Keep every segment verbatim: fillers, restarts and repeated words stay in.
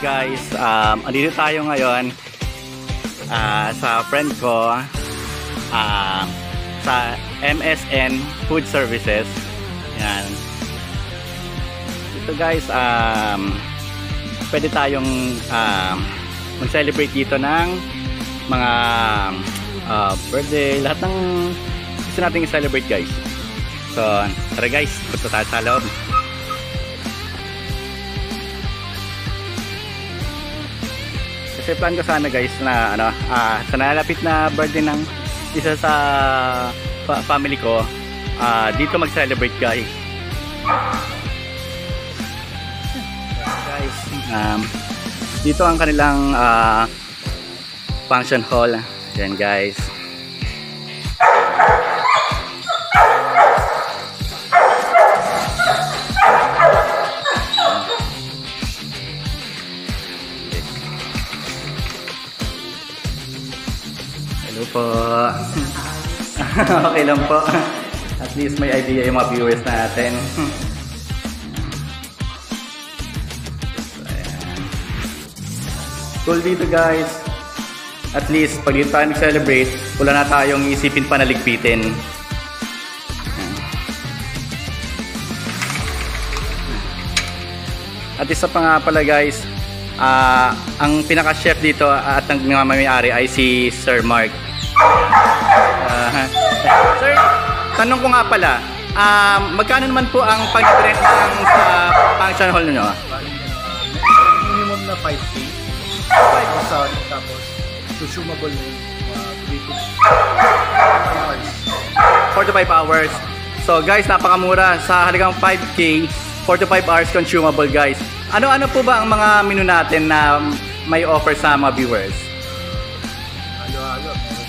guys, um, andito tayo ngayon uh, sa friend ko uh, sa M S N Food Services. Yan. Ito guys, um, pwede tayong um, mag-celebrate dito ng mga uh, birthday, lahat ng gusto natin i-celebrate guys. So, tara guys, punta tayo sa loob. Kasi plan ko sana guys na ano, ah, sa nalalapit na birthday ng isa sa fa family ko, ah, dito mag-celebrate guys. Guys, um, dito ang kanilang ah, function hall. Yan guys. Hello po. Okay lang po. At least may idea yung mga viewers natin. Cool dito guys. At least pag dito tayo nag-celebrate, wala na tayong isipin pa na ligpitin. At isa pa nga pala guys, Uh, ang pinaka-chef dito at ang may-ari ay si Sir Mark. Uh, Sir, tanong ko nga pala, uh, magkano naman po ang pag-rent ng uh, function hall nyo? Minimum na five K. five thousand tapos consumable na yung uh, three to five hours. four to five hours. So guys, napakamura. Sa halagang five K, four to five hours consumable guys. Ano-ano po ba ang mga menu natin na may offer sa mga viewers? Halo-halo.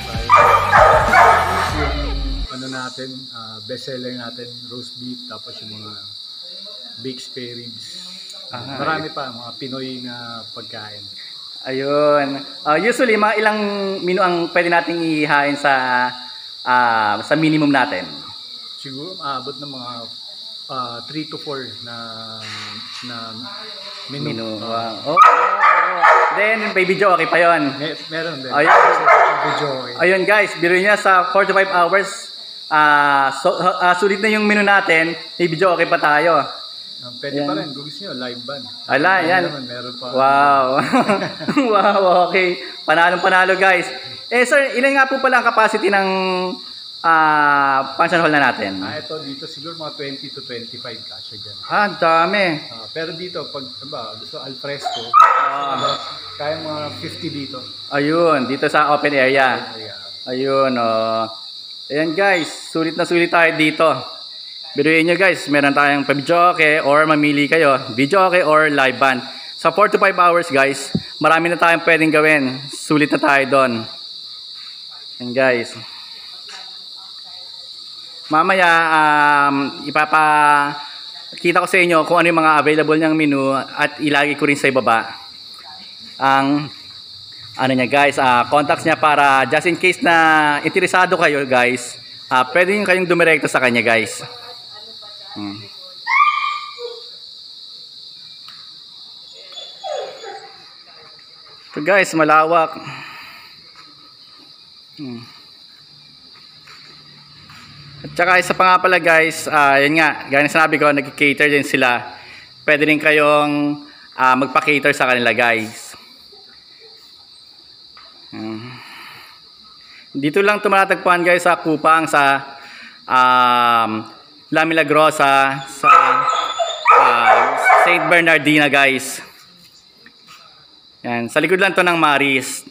Yung ano natin, uh, best seller natin, roast beef, tapos yung mga baked spare ribs. Aha. Marami pa, mga Pinoy na pagkain. Ayun. Uh, usually, mga ilang menu ang pwede nating ihain sa uh, sa minimum natin? Siguro, maabot ng mga Uh, three to four na na menu. menu. Wow. Oh, oh, oh. Then may video okay pa yon. Mer meron din. Ayun. Video okay. Ayun guys, biro niya sa four to five hours. Ah, uh, so, uh, sulit na yung menu natin. May video okay pa tayo. Uh, pwede yan pa rin, kung gusto niyo live band. Ala, yan. Naman, meron pa. Wow. Wow, okay. Panalong panalo guys. Eh sir, ilan nga po pala ang capacity ng Ah, uh, function hall na natin? Ah, ito dito siguro mga twenty to twenty-five kasya dyan. Ah, dami. Uh, pero dito, pag ba, gusto alfresco, ah. kaya mga fifty dito. Ayun, dito sa open area. Ayun, oh. Ayan guys, sulit na sulit tayo dito. Biruin nyo guys, meron tayong pa-videoke or mamili kayo, videoke or live band. Sa four to five hours guys, marami na tayong pwedeng gawin. Sulit na tayo doon. Ayan guys. Mamaya, um, ipapakita ko sa inyo kung ano yung mga available niyang menu at ilagay ko rin sa ibaba ang ano niya guys, uh, contacts niya para just in case na interesado kayo guys, uh, pwede nyo kayong dumirekto sa kanya guys. Hmm. So guys, malawak. Hmm. At saka isa pa nga pala guys, uh, yun nga, gaya na sinabi ko, nag-cater din sila. Pwede rin kayong uh, magpa-cater sa kanila guys. Hmm. Dito lang tumatagpuan guys sa Kupang, sa um, La Milagrosa, sa uh, Saint Bernardina guys. Yan, sa likod lang to ng Maris.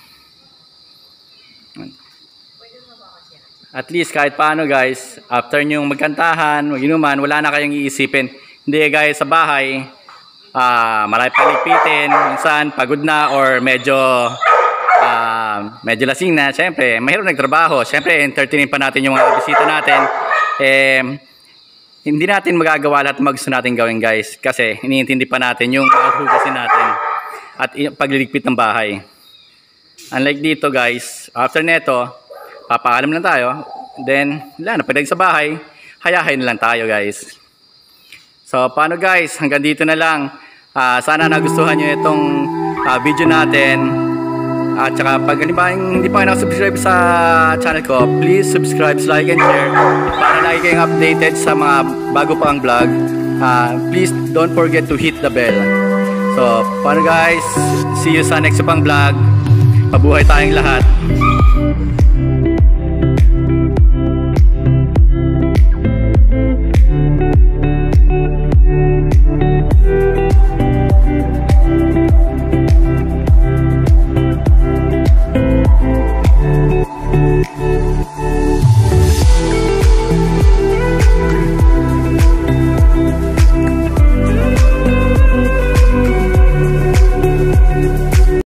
At least kahit paano guys, after nyong magkantahan, mag-inuman, wala na kayong iisipin. Hindi guys sa bahay, uh, marami paligpitin, minsan pagod na or medyo uh, medyo lasing na. Siyempre, mahirap nagtrabaho. Siyempre, entertainin pa natin yung mga bisita natin. Eh, hindi natin magagawa lahat ng gusto natin gawin guys. Kasi iniintindi pa natin yung hugasin natin at pagliligpit ng bahay. Unlike dito guys, after neto, papaalam lang tayo, then wala na, pagdating sa bahay, hayahin lang tayo guys. So paano guys, hanggang dito na lang. Ah, sana nagustuhan nyo itong ah, video natin. At saka pag hindi pa, hindi pa kayo nakasubscribe sa channel ko, please subscribe, like, and share para lagi kayong updated sa mga bago pang vlog. Uh, please don't forget to hit the bell. So, paano guys? See you sa next pang vlog. Mabuhay tayong lahat.